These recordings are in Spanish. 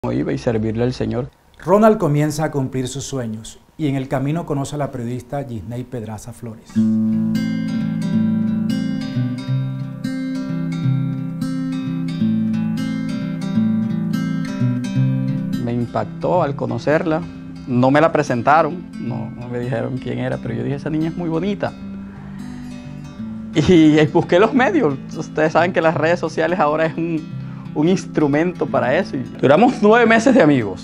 Iba y servirle al Señor. Ronald comienza a cumplir sus sueños y en el camino conoce a la periodista Gisney Pedraza Flores. Me impactó al conocerla. No me la presentaron, no me dijeron quién era, pero yo dije, esa niña es muy bonita. Y busqué los medios. Ustedes saben que las redes sociales ahora es un instrumento para eso. Y duramos 9 meses de amigos.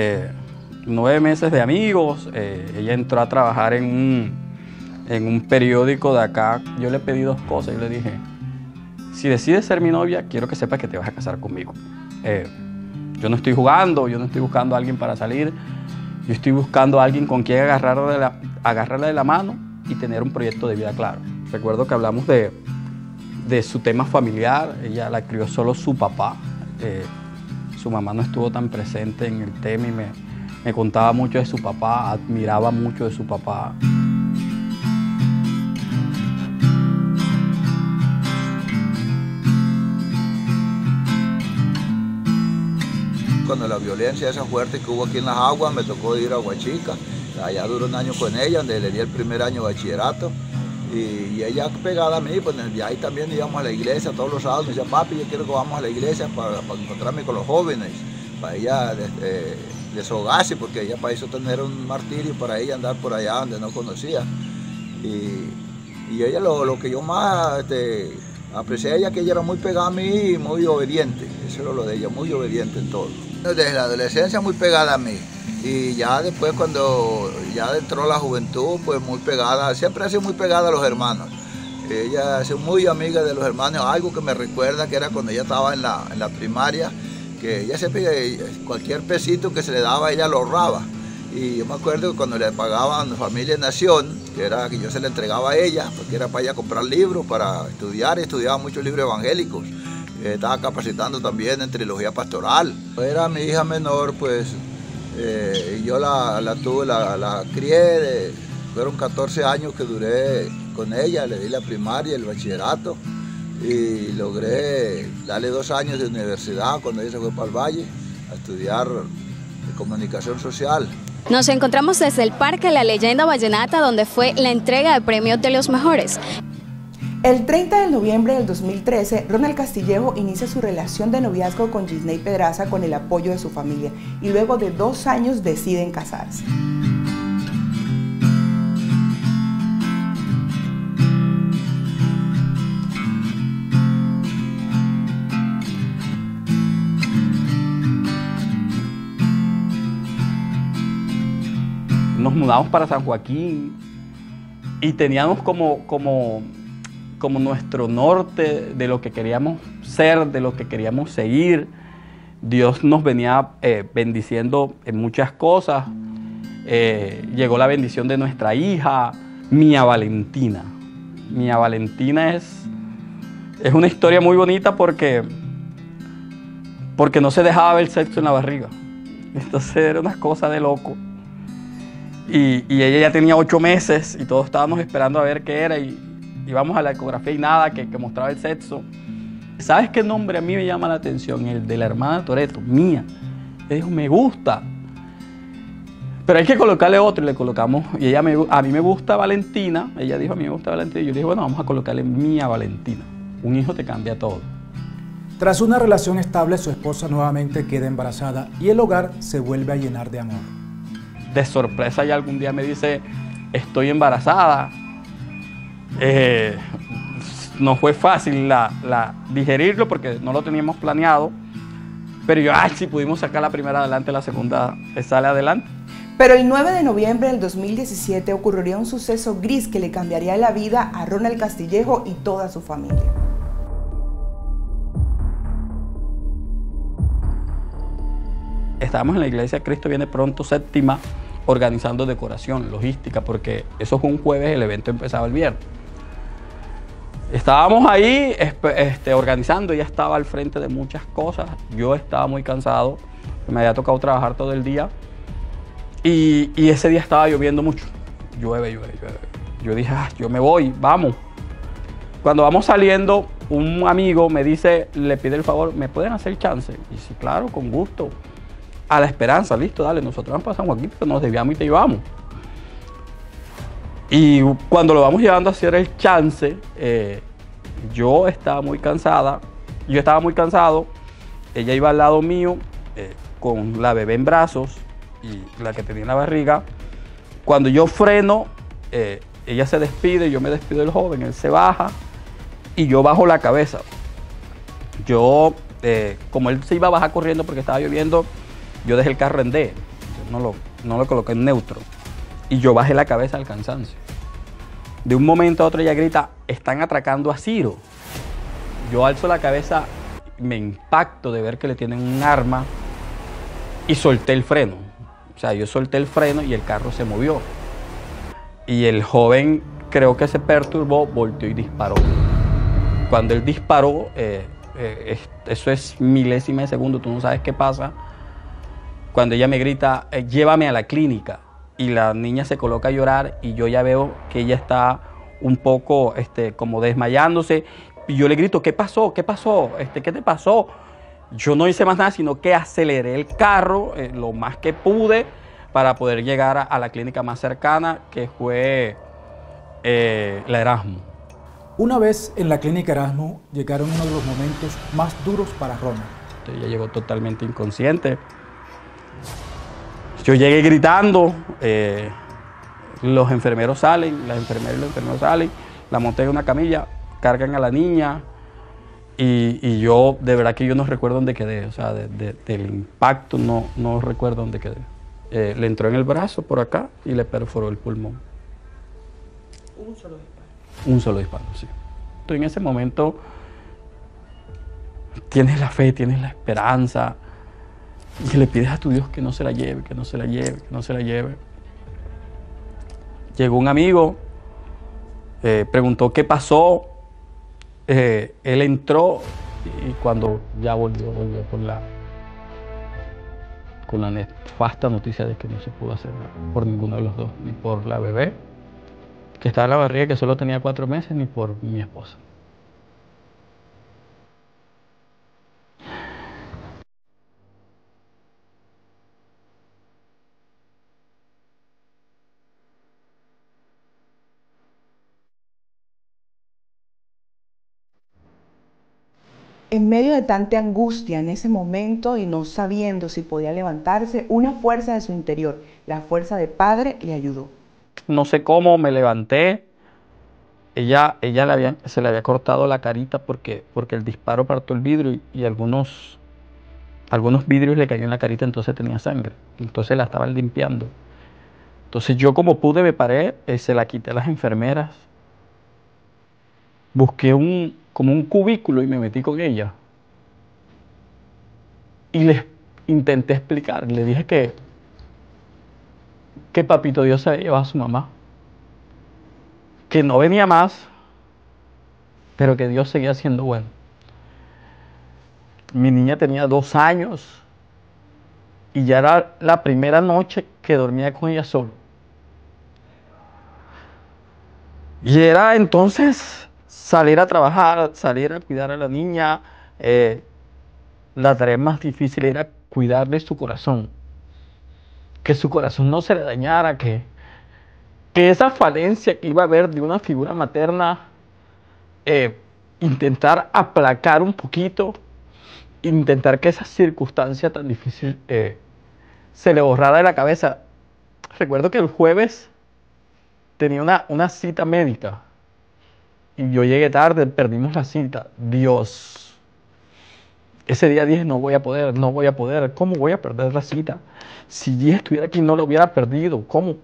Ella entró a trabajar en un periódico de acá. Yo le pedí 2 cosas. Yo le dije, si decides ser mi novia, quiero que sepas que te vas a casar conmigo. Yo no estoy jugando, yo no estoy buscando a alguien para salir. Yo estoy buscando a alguien con quien agarrarla de la mano y tener un proyecto de vida claro. Recuerdo que hablamos de su tema familiar. Ella la crió solo su papá. Su mamá no estuvo tan presente en el tema y me contaba mucho de su papá, admiraba mucho de su papá. Cuando la violencia esa fuerte que hubo aquí en Las Aguas, me tocó ir a Huachica. Allá duró 1 año con ella, donde le di el primer año de bachillerato. Y ella pegada a mí, pues ahí también íbamos a la iglesia todos los sábados. Me decía, papi, yo quiero que vamos a la iglesia para encontrarme con los jóvenes, para ella deshogarse, porque ella para eso tener un martirio, para ella andar por allá donde no conocía. Y ella lo que yo más aprecié a ella, que ella era muy pegada a mí y muy obediente. Eso era lo de ella, muy obediente en todo. Desde la adolescencia muy pegada a mí. Y ya después cuando ya entró la juventud, pues muy pegada, siempre ha sido muy pegada a los hermanos. Ella es muy amiga de los hermanos, algo que me recuerda que era cuando ella estaba en la primaria, que ella siempre, cualquier pesito que se le daba, ella lo ahorraba. Y yo me acuerdo que cuando le pagaban Familia Nación, que era que yo se le entregaba a ella, porque era para ella comprar libros, para estudiar, y estudiaba muchos libros evangélicos. Estaba capacitando también en trilogía pastoral. Era mi hija menor, pues, yo la crié, fueron 14 años que duré con ella, le di la primaria, el bachillerato y logré darle 2 años de universidad cuando ella se fue para el Valle a estudiar comunicación social. Nos encontramos desde el Parque La Leyenda Vallenata, donde fue la entrega de premios de los mejores. El 30 de noviembre del 2013, Ronald Castillejo inicia su relación de noviazgo con Gisney Pedraza con el apoyo de su familia y luego de 2 años deciden casarse. Nos mudamos para San Joaquín y teníamos como nuestro norte de lo que queríamos ser, de lo que queríamos seguir. Dios nos venía bendiciendo en muchas cosas. Llegó la bendición de nuestra hija, Mía Valentina. Mía Valentina es una historia muy bonita porque no se dejaba ver sexo en la barriga. Entonces era una cosa de loco. Y ella ya tenía 8 meses y todos estábamos esperando a ver qué era y íbamos a la ecografía y nada, que mostraba el sexo. ¿Sabes qué nombre a mí me llama la atención? El de la hermana Toretto, Mía. Ella dijo, me gusta. Pero hay que colocarle otro y le colocamos. Y ella a mí me gusta Valentina. Ella dijo, a mí me gusta Valentina. Y yo le dije, bueno, vamos a colocarle Mía Valentina. Un hijo te cambia todo. Tras una relación estable, su esposa nuevamente queda embarazada y el hogar se vuelve a llenar de amor. De sorpresa, ella algún día me dice, estoy embarazada. No fue fácil digerirlo porque no lo teníamos planeado, pero yo, sí pudimos sacar la primera adelante, la segunda sale adelante. Pero el 9 de noviembre del 2017 ocurriría un suceso gris que le cambiaría la vida a Ronald Castillejo y toda su familia. Estábamos en la iglesia Cristo Viene Pronto, séptima, organizando decoración, logística, porque eso fue un jueves, el evento empezaba el viernes. Estábamos ahí organizando, ella estaba al frente de muchas cosas, yo estaba muy cansado, me había tocado trabajar todo el día y ese día estaba lloviendo mucho, llueve. Yo dije, yo me voy, vamos. Cuando vamos saliendo, un amigo me dice, le pide el favor, ¿me pueden hacer chance? Y sí, claro, con gusto. a La Esperanza, listo, dale, nosotros nos pasamos aquí, pero nos desviamos y te llevamos. Y cuando lo vamos llevando a hacer el chance, yo estaba muy cansada, yo estaba muy cansado, ella iba al lado mío con la bebé en brazos y la que tenía en la barriga. Cuando yo freno, ella se despide, yo me despido del joven, él se baja y yo bajo la cabeza. Yo, como él se iba a bajar corriendo porque estaba lloviendo, yo dejé el carro en D, no lo coloqué en neutro y yo bajé la cabeza al cansancio. De un momento a otro ella grita, están atracando a Ciro. Yo alzo la cabeza, me impacto de ver que le tienen un arma y solté el freno. O sea, yo solté el freno y el carro se movió. Y el joven creo que se perturbó, volteó y disparó. Cuando él disparó, eso es milésima de segundo, tú no sabes qué pasa. Cuando ella me grita, llévame a la clínica. Y la niña se coloca a llorar y yo ya veo que ella está un poco como desmayándose. Y yo le grito, ¿qué pasó? ¿Qué pasó? ¿Qué te pasó? Yo no hice más nada, sino que aceleré el carro lo más que pude para poder llegar a la clínica más cercana, que fue la Erasmo. Una vez en la clínica Erasmo, llegaron uno de los momentos más duros para Ronald. Ella llegó totalmente inconsciente. Yo llegué gritando, los enfermeros salen, las enfermeras y los enfermeros salen, la monté en una camilla, cargan a la niña y yo, de verdad que yo no recuerdo dónde quedé, o sea, del impacto no recuerdo dónde quedé. Le entró en el brazo por acá y le perforó el pulmón. Un solo disparo. Un solo disparo, sí. Tú en ese momento tienes la fe, tienes la esperanza y le pides a tu Dios que no se la lleve, que no se la lleve, que no se la lleve. Llegó un amigo, preguntó qué pasó, él entró y cuando ya volvió con la nefasta noticia de que no se pudo hacer nada por ninguno de los dos, ni por la bebé que estaba en la barriga que solo tenía 4 meses, ni por mi esposa. En medio de tanta angustia en ese momento y no sabiendo si podía levantarse, una fuerza de su interior, la fuerza de padre, le ayudó. No sé cómo me levanté. Ella se le había cortado la carita porque el disparo partió el vidrio y algunos vidrios le cayó en la carita, entonces tenía sangre. Entonces la estaban limpiando. Entonces yo como pude me paré, se la quité a las enfermeras. Busqué como un cubículo y me metí con ella. Y les intenté explicar, le dije que Papito Dios se había llevado a su mamá. Que no venía más, pero que Dios seguía siendo bueno. Mi niña tenía 2 años y ya era la primera noche que dormía con ella solo. Y era entonces salir a trabajar, salir a cuidar a la niña. La tarea más difícil era cuidarle su corazón. Que su corazón no se le dañara, que esa falencia que iba a haber de una figura materna, intentar aplacar un poquito, intentar que esa circunstancia tan difícil se le borrara de la cabeza. Recuerdo que el jueves tenía una cita médica y yo llegué tarde, perdimos la cita. Dios, ese día dije, no voy a poder, ¿cómo voy a perder la cita? Si Dios estuviera aquí no lo hubiera perdido, ¿cómo?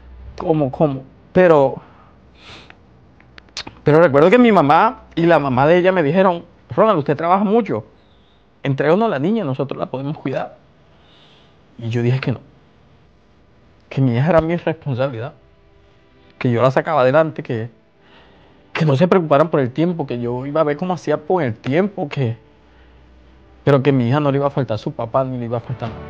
Pero recuerdo que mi mamá y la mamá de ella me dijeron, Ronald, usted trabaja mucho, entréganos a la niña, nosotros la podemos cuidar. Y yo dije que no, que mi hija era mi responsabilidad, que yo la sacaba adelante, que no se preocuparan por el tiempo, que yo iba a ver cómo hacía por el tiempo, pero que a mi hija no le iba a faltar a su papá ni le iba a faltar nada.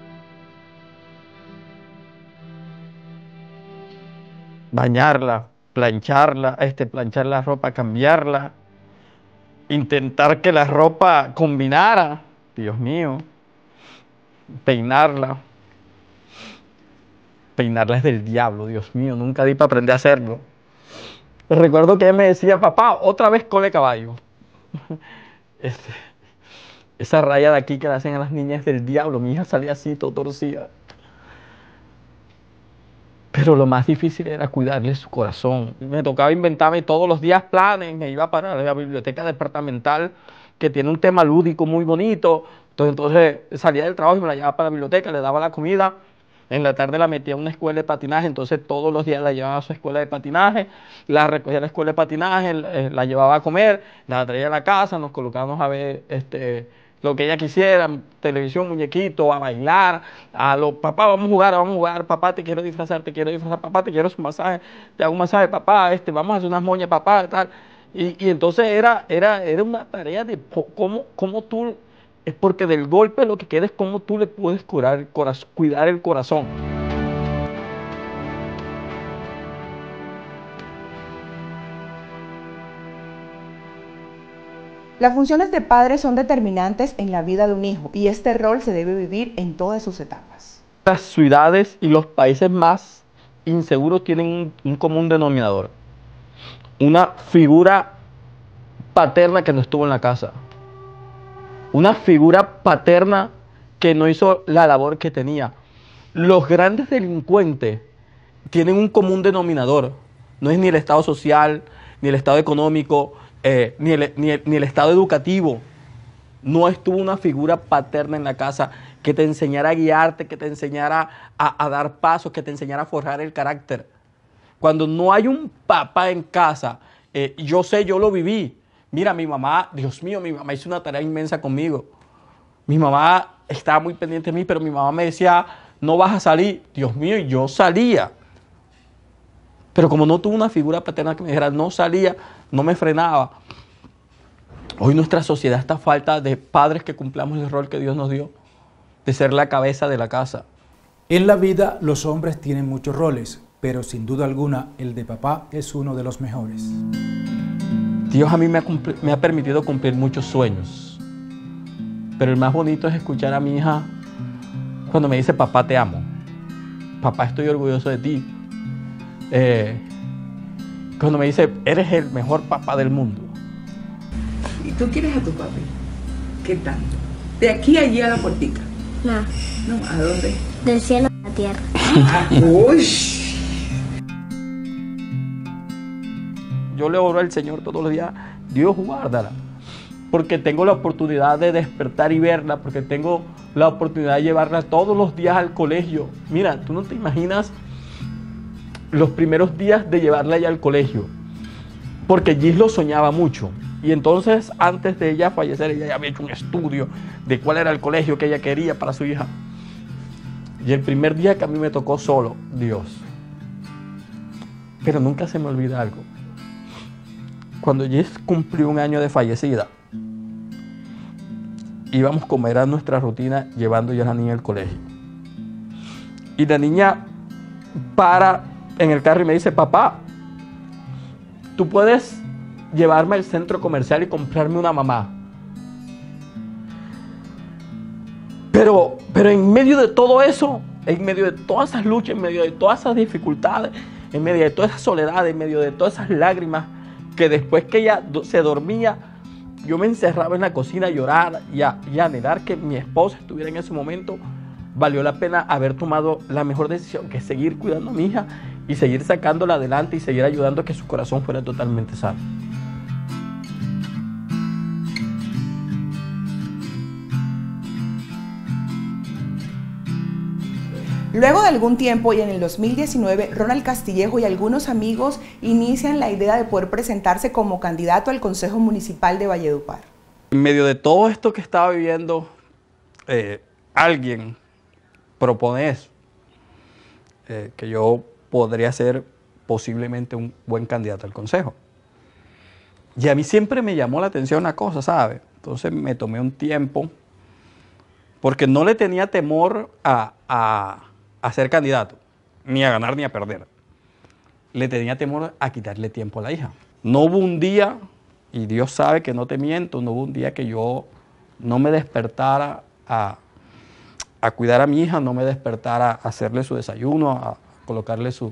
Bañarla, planchar la ropa, cambiarla, intentar que la ropa combinara, Dios mío, peinarla. Peinarla es del diablo, Dios mío, nunca di para aprender a hacerlo. Recuerdo que ella me decía, papá, otra vez cole caballo. Esa raya de aquí que le hacen a las niñas es del diablo, mi hija salía así, todo torcida. Pero lo más difícil era cuidarle su corazón. Me tocaba inventarme todos los días planes, me iba para la biblioteca departamental que tiene un tema lúdico muy bonito. Entonces salía del trabajo y me la llevaba para la biblioteca, le daba la comida. En la tarde la metía a una escuela de patinaje, entonces todos los días la llevaba a su escuela de patinaje, la recogía a la escuela de patinaje, la llevaba a comer, la traía a la casa, nos colocábamos a ver lo que ella quisiera, televisión, muñequito, a bailar, papá, vamos a jugar, papá, te quiero disfrazar, papá, te quiero un masaje, te hago un masaje, papá, vamos a hacer unas moñas, papá, tal. Y entonces era una tarea de cómo tú, es porque del golpe lo que queda es cómo tú le puedes cuidar el corazón. Las funciones de padre son determinantes en la vida de un hijo y este rol se debe vivir en todas sus etapas. Las ciudades y los países más inseguros tienen un común denominador. Una figura paterna que no estuvo en la casa. Una figura paterna que no hizo la labor que tenía. Los grandes delincuentes tienen un común denominador. No es ni el estado social, ni el estado económico, ni el estado educativo. No estuvo una figura paterna en la casa que te enseñara a guiarte, que te enseñara a dar pasos, que te enseñara a forjar el carácter. Cuando no hay un papá en casa, yo lo viví. Mira, mi mamá, Dios mío, mi mamá hizo una tarea inmensa conmigo. Mi mamá estaba muy pendiente de mí, pero mi mamá me decía, no vas a salir. Dios mío, y yo salía. Pero como no tuve una figura paterna que me dijera, no salía, no me frenaba. Hoy nuestra sociedad está a falta de padres que cumplamos el rol que Dios nos dio, de ser la cabeza de la casa. En la vida los hombres tienen muchos roles, pero sin duda alguna el de papá es uno de los mejores. Dios a mí me ha permitido cumplir muchos sueños, pero el más bonito es escuchar a mi hija cuando me dice, papá, te amo, papá, estoy orgulloso de ti. Cuando me dice, eres el mejor papá del mundo. ¿Y tú quieres a tu papi? ¿Qué tanto? ¿De aquí a allí a la puertica? No. No, ¿a dónde? Del cielo a la tierra. ¡Uy! Yo le oro al Señor todos los días, Dios guárdala, porque tengo la oportunidad de despertar y verla, porque tengo la oportunidad de llevarla todos los días al colegio. Mira, tú no te imaginas los primeros días de llevarla ya al colegio, porque Gis lo soñaba mucho. Y entonces, antes de ella fallecer, ella ya había hecho un estudio de cuál era el colegio que ella quería para su hija. Y el primer día que a mí me tocó solo, Dios. Pero nunca se me olvida algo. Cuando Gis cumplió 1 año de fallecida, íbamos a comer a nuestra rutina llevando ya a la niña al colegio. Y la niña para en el carro y me dice, papá, tú puedes llevarme al centro comercial y comprarme una mamá. Pero en medio de todo eso, en medio de todas esas luchas, en medio de todas esas dificultades, en medio de toda esa soledad, en medio de todas esas lágrimas, que después que ella se dormía, yo me encerraba en la cocina a llorar y a anhelar que mi esposa estuviera en ese momento, valió la pena haber tomado la mejor decisión, que es seguir cuidando a mi hija y seguir sacándola adelante y seguir ayudando a que su corazón fuera totalmente sano. Luego de algún tiempo y en el 2019, Ronald Castillejo y algunos amigos inician la idea de poder presentarse como candidato al Consejo Municipal de Valledupar. En medio de todo esto que estaba viviendo, alguien propone eso, que yo podría ser posiblemente un buen candidato al Consejo. Y a mí siempre me llamó la atención una cosa, ¿sabe? Entonces me tomé un tiempo, porque no le tenía temor a ser candidato, ni a ganar ni a perder. le tenía temor a quitarle tiempo a la hija. No hubo un día, y Dios sabe que no te miento, no hubo un día que yo no me despertara a cuidar a mi hija, no me despertara a hacerle su desayuno, a colocarle su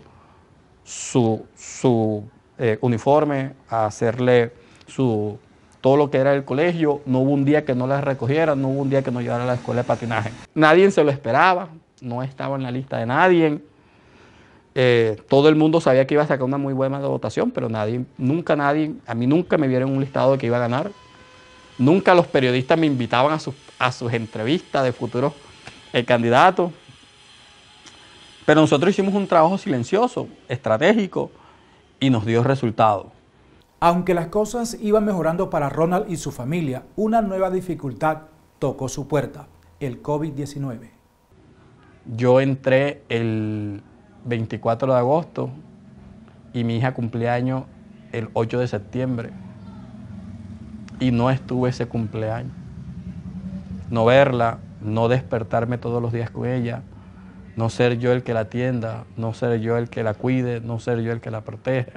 uniforme, a hacerle todo lo que era el colegio. No hubo un día que no la recogiera, no hubo un día que no llevara a la escuela de patinaje. Nadie se lo esperaba, no estaba en la lista de nadie. Todo el mundo sabía que iba a sacar una muy buena votación, pero a mí nunca me vieron en un listado de que iba a ganar. Nunca los periodistas me invitaban a sus entrevistas de futuros candidatos. Pero nosotros hicimos un trabajo silencioso, estratégico, y nos dio resultado. Aunque las cosas iban mejorando para Ronald y su familia, una nueva dificultad tocó su puerta: el COVID-19. Yo entré el 24 de agosto y mi hija cumplía años el 8 de septiembre. Y no estuve ese cumpleaños. No verla, no despertarme todos los días con ella, no ser yo el que la atienda, no ser yo el que la cuide, no ser yo el que la protege.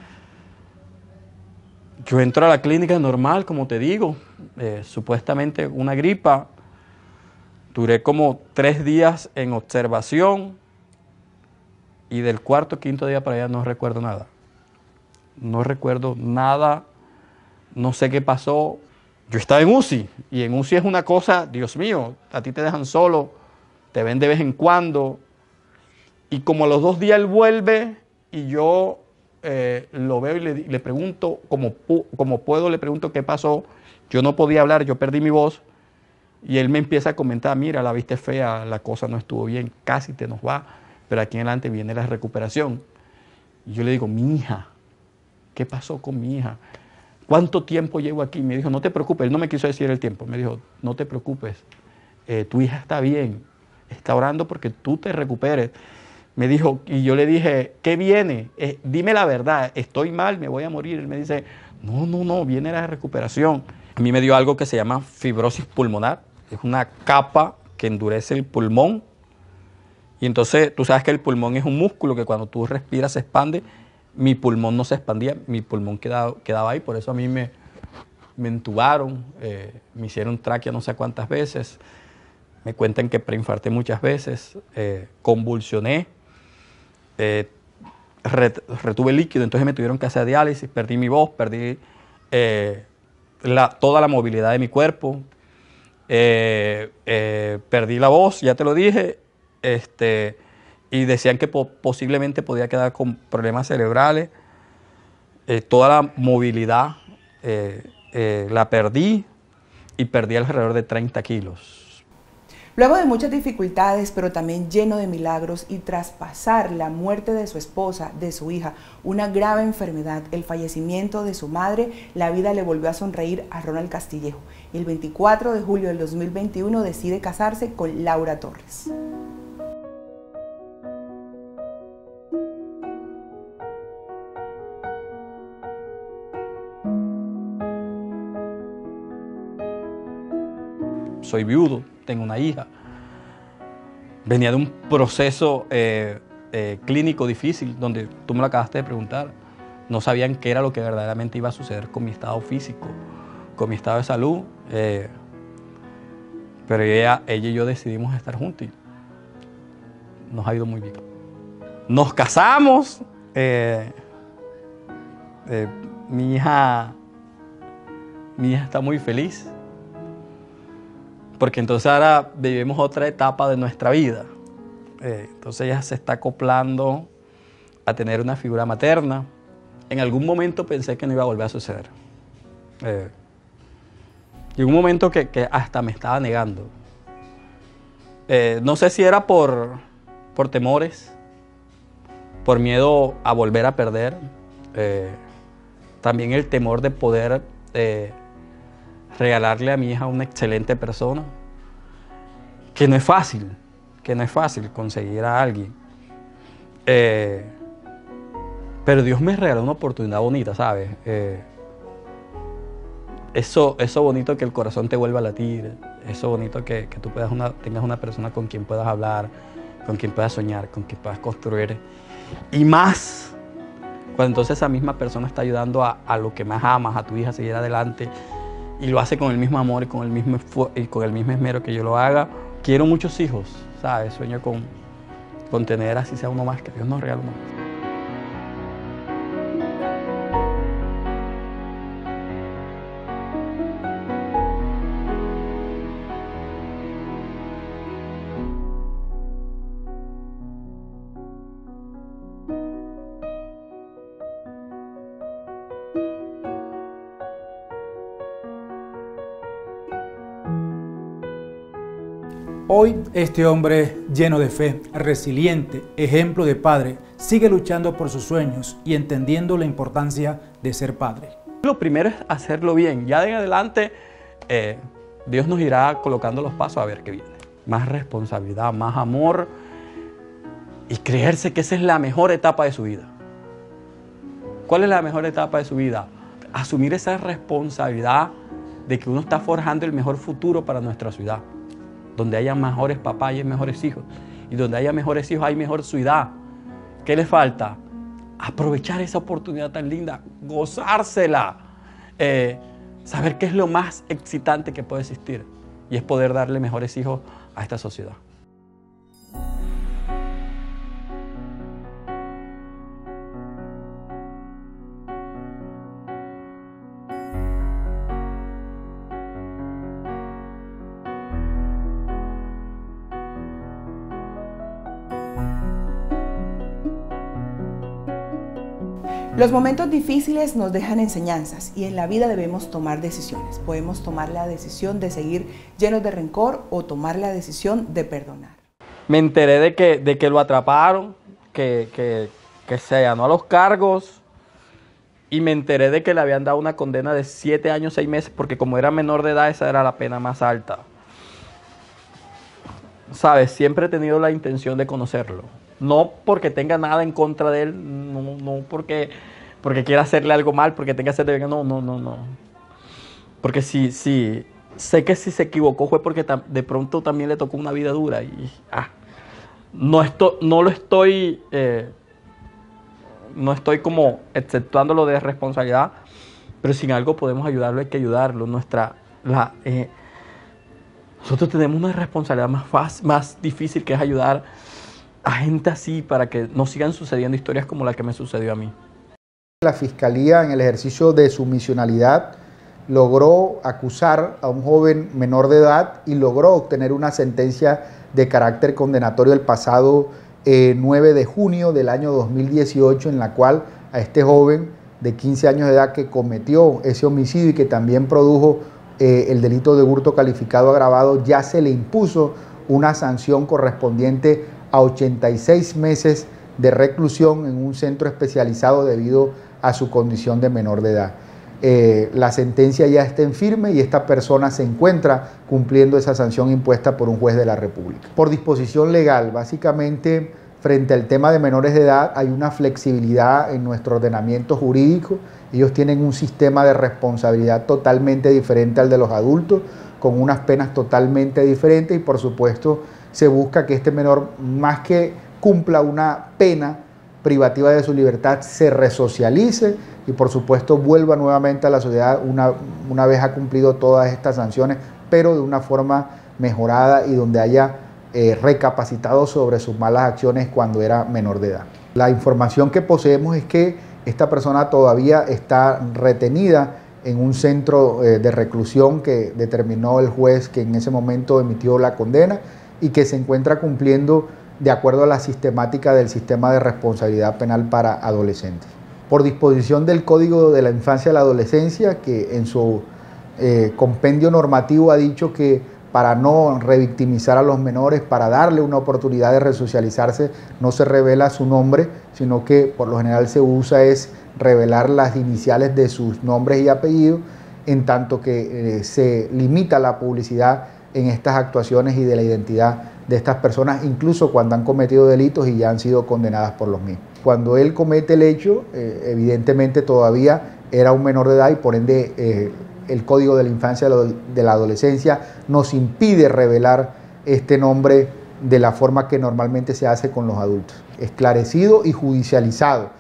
Yo entro a la clínica normal, como te digo, supuestamente una gripa. Duré como 3 días en observación y del 4º o 5º día para allá no recuerdo nada. No recuerdo nada, no sé qué pasó. Yo estaba en UCI y en UCI es una cosa, Dios mío, a ti te dejan solo, te ven de vez en cuando. Y como a los 2 días él vuelve y yo lo veo y le pregunto, como puedo, le pregunto qué pasó. Yo no podía hablar, yo perdí mi voz. Y él me empieza a comentar, mira, la viste fea, la cosa no estuvo bien, casi te nos va, pero aquí en adelante viene la recuperación. Y yo le digo, mi hija, ¿qué pasó con mi hija? ¿Cuánto tiempo llevo aquí? Me dijo, no te preocupes, él no me quiso decir el tiempo, me dijo, no te preocupes, tu hija está bien, está orando porque tú te recuperes. Me dijo, y yo le dije, ¿qué viene? Dime la verdad, estoy mal, me voy a morir. Él me dice, no, viene la recuperación. A mí me dio algo que se llama fibrosis pulmonar. Es una capa que endurece el pulmón. Y entonces, tú sabes que el pulmón es un músculo que cuando tú respiras se expande. Mi pulmón no se expandía, mi pulmón quedaba ahí. Por eso a mí me entubaron, me hicieron tráquea no sé cuántas veces. Me cuentan que preinfarté muchas veces, convulsioné, retuve líquido, entonces me tuvieron que hacer diálisis, perdí mi voz, perdí toda la movilidad de mi cuerpo, perdí la voz, ya te lo dije, y decían que posiblemente podía quedar con problemas cerebrales, toda la movilidad la perdí y perdí alrededor de 30 kilos. Luego de muchas dificultades, pero también lleno de milagros, y tras pasar la muerte de su esposa, de su hija, una grave enfermedad, el fallecimiento de su madre, la vida le volvió a sonreír a Ronald Castillejo. El 24 de julio del 2021 decide casarse con Laura Torres. Soy viudo, tengo una hija. Venía de un proceso clínico difícil, donde tú me lo acabaste de preguntar. No sabían qué era lo que verdaderamente iba a suceder con mi estado físico, con mi estado de salud. Pero ella y yo decidimos estar juntos y nos ha ido muy bien. Nos casamos. Mi hija está muy feliz. Porque entonces ahora vivimos otra etapa de nuestra vida. Entonces ella se está acoplando a tener una figura materna. En algún momento pensé que no iba a volver a suceder. Llegó un momento que hasta me estaba negando. No sé si era por temores, por miedo a volver a perder. También el temor de poder regalarle a mi hija una excelente persona, que no es fácil conseguir a alguien. Pero Dios me regaló una oportunidad bonita, ¿sabes? Eso bonito que el corazón te vuelva a latir, eso bonito que tú tengas una persona con quien puedas hablar, con quien puedas soñar, con quien puedas construir. Y más Cuando entonces esa misma persona está ayudando a lo que más amas, a tu hija a seguir adelante, y lo hace con el mismo amor y con el mismo esmero que yo lo haga. Quiero muchos hijos, ¿sabes? Sueño con tener así sea uno más, que Dios nos regale uno más. Hoy este hombre lleno de fe, resiliente, ejemplo de padre, sigue luchando por sus sueños y entendiendo la importancia de ser padre. Lo primero es hacerlo bien. Ya de en adelante Dios nos irá colocando los pasos a ver qué viene. Más responsabilidad, más amor y creerse que esa es la mejor etapa de su vida. ¿Cuál es la mejor etapa de su vida? Asumir esa responsabilidad de que uno está forjando el mejor futuro para nuestra ciudad. Donde haya mejores papás y mejores hijos. Y donde haya mejores hijos hay mejor ciudad. ¿Qué le falta? Aprovechar esa oportunidad tan linda, gozársela. Saber qué es lo más excitante que puede existir. Y es poder darle mejores hijos a esta sociedad. Los momentos difíciles nos dejan enseñanzas y en la vida debemos tomar decisiones. Podemos tomar la decisión de seguir llenos de rencor o tomar la decisión de perdonar. Me enteré de que lo atraparon, que se allanó a los cargos y me enteré de que le habían dado una condena de 7 años, 6 meses porque como era menor de edad esa era la pena más alta. ¿Sabes? Siempre he tenido la intención de conocerlo. No porque tenga nada en contra de él, no porque quiera hacerle algo mal, porque tenga sed de venganza, no. Porque si sé que si se equivocó fue porque de pronto también le tocó una vida dura y no estoy como exceptuándolo de responsabilidad, pero si en algo podemos ayudarlo, hay que ayudarlo. Nosotros tenemos una responsabilidad más difícil, que es ayudar a gente así para que no sigan sucediendo historias como la que me sucedió a mí. La Fiscalía, en el ejercicio de su misionalidad, logró acusar a un joven menor de edad y logró obtener una sentencia de carácter condenatorio el pasado 9 de junio del año 2018, en la cual a este joven de 15 años de edad que cometió ese homicidio y que también produjo el delito de hurto calificado agravado, ya se le impuso una sanción correspondiente a 86 meses de reclusión en un centro especializado debido a su condición de menor de edad. La sentencia ya está en firme y esta persona se encuentra cumpliendo esa sanción impuesta por un juez de la República. Por disposición legal, básicamente, frente al tema de menores de edad, hay una flexibilidad en nuestro ordenamiento jurídico. Ellos tienen un sistema de responsabilidad totalmente diferente al de los adultos, con unas penas totalmente diferentes y, por supuesto, se busca que este menor, más que cumpla una pena privativa de su libertad, se resocialice y, por supuesto, vuelva nuevamente a la sociedad una vez ha cumplido todas estas sanciones, pero de una forma mejorada y donde haya recapacitado sobre sus malas acciones cuando era menor de edad. La información que poseemos es que esta persona todavía está retenida en un centro de reclusión que determinó el juez que en ese momento emitió la condena y que se encuentra cumpliendo de acuerdo a la sistemática del sistema de responsabilidad penal para adolescentes. Por disposición del Código de la Infancia y la Adolescencia, que en su compendio normativo ha dicho que para no revictimizar a los menores, para darle una oportunidad de resocializarse, no se revela su nombre, sino que por lo general se usa es revelar las iniciales de sus nombres y apellidos, en tanto que se limita la publicidad en estas actuaciones y de la identidad de estas personas, incluso cuando han cometido delitos y ya han sido condenadas por los mismos. Cuando él comete el hecho, evidentemente todavía era un menor de edad y por ende el Código de la Infancia y de la Adolescencia nos impide revelar este nombre de la forma que normalmente se hace con los adultos. Esclarecido y judicializado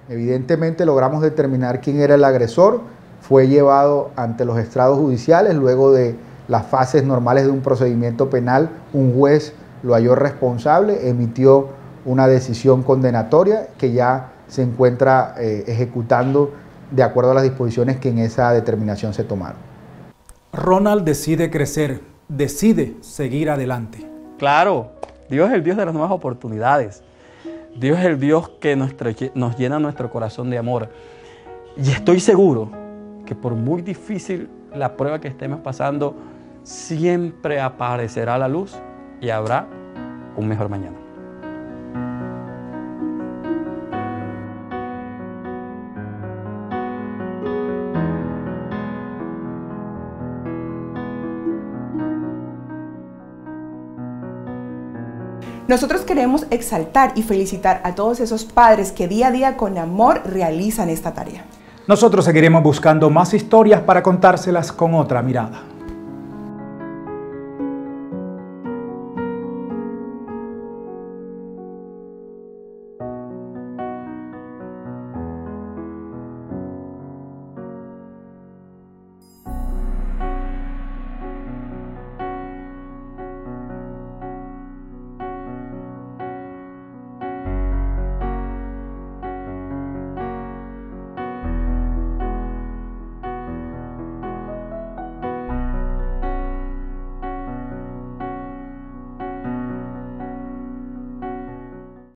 Evidentemente logramos determinar quién era el agresor, fue llevado ante los estrados judiciales, luego de las fases normales de un procedimiento penal, un juez lo halló responsable, emitió una decisión condenatoria que ya se encuentra ejecutando de acuerdo a las disposiciones que en esa determinación se tomaron. Ronald decide crecer, decide seguir adelante. Claro, Dios es el Dios de las nuevas oportunidades. Dios es el Dios que nos llena nuestro corazón de amor. Y estoy seguro que por muy difícil la prueba que estemos pasando, siempre aparecerá la luz y habrá un mejor mañana. Nosotros queremos exaltar y felicitar a todos esos padres que día a día con amor realizan esta tarea. Nosotros seguiremos buscando más historias para contárselas con otra mirada.